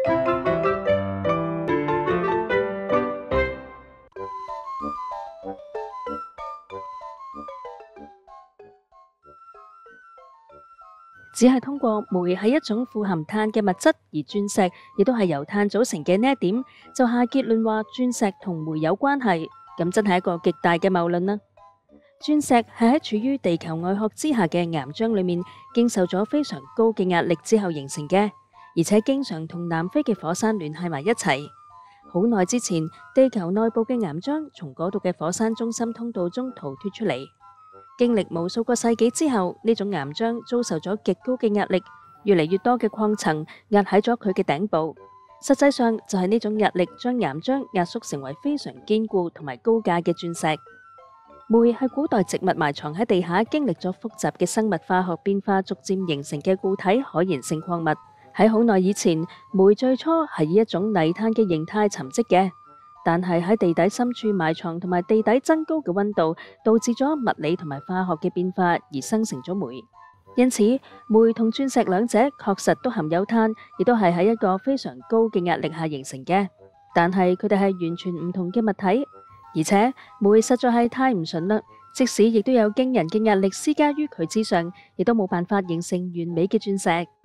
只係通過煤係一種富含碳嘅物質，而鑽石亦都係由碳組成嘅呢一點，就下結論話鑽石同煤有關係，咁真係一個極大嘅謬論啦。鑽石係喺處於地球外殼之下嘅岩漿裏面，經受咗非常高嘅壓力之後形成嘅，而且經常同南非嘅火山聯繫埋一齊。好耐之前，地球內部嘅岩漿從嗰度嘅火山中心通道中逃脫出嚟。經歷無數個世紀之後，呢種岩漿遭受咗極高嘅壓力，越嚟越多嘅礦層壓喺咗佢嘅頂部。實際上就係呢種壓力將岩漿壓縮成為非常堅固同埋高價嘅鑽石。煤係古代植物埋藏喺地下，經歷咗複雜嘅生物化學變化，逐漸形成嘅固體可燃性礦物。喺好耐以前，煤最初係以一種泥炭嘅形態沉積嘅。但係喺地底深處埋藏同埋地底增高嘅溫度，導致咗物理同埋化學嘅變化而生成咗煤。因此，煤同鑽石兩者確實都含有碳，亦都係喺一個非常高嘅壓力下形成嘅。但係佢哋係完全唔同嘅物體，而且煤實在係太唔純啦，即使亦都有驚人嘅壓力施加於佢之上，亦都冇辦法形成完美嘅鑽石。